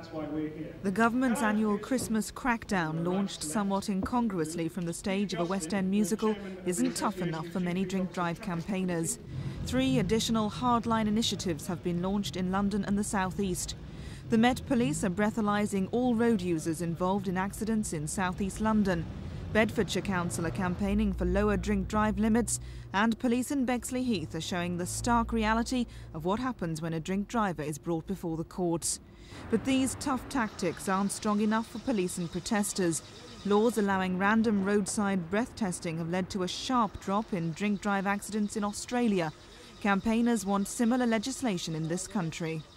why we're here. The government's annual Christmas crackdown, launched somewhat incongruously from the stage of a West End musical, isn't tough enough for many drink-drive campaigners. 3 additional hardline initiatives have been launched in London and the South East. The Met Police are breathalyzing all road users involved in accidents in South East London. Bedfordshire Council are campaigning for lower drink-drive limits, and police in Bexley Heath are showing the stark reality of what happens when a drink driver is brought before the courts. But these tough tactics aren't strong enough for police and protesters. Laws allowing random roadside breath testing have led to a sharp drop in drink-drive accidents in Australia. Campaigners want similar legislation in this country.